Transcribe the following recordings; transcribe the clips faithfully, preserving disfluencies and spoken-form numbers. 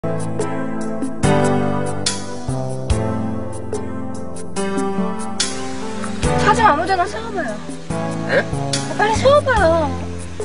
차 좀 아무데나 세워봐요. 예? 빨리 세워봐요.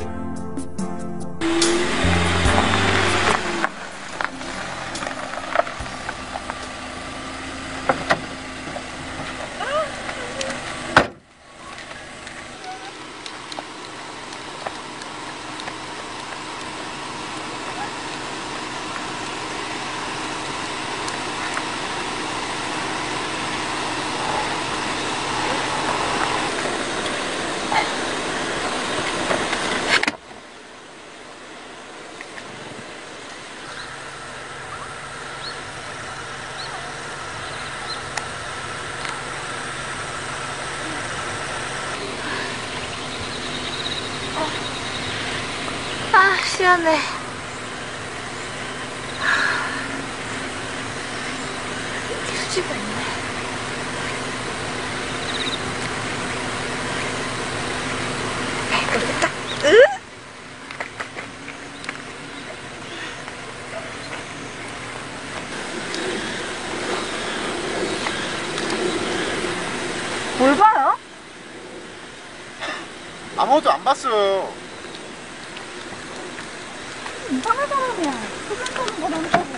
아, 시원해. 휴지가 있네. 이렇게 딱, 으? 뭘 봐요? 아무것도 안 봤어요. 이상한 사람이야. 수준 보는 거 너무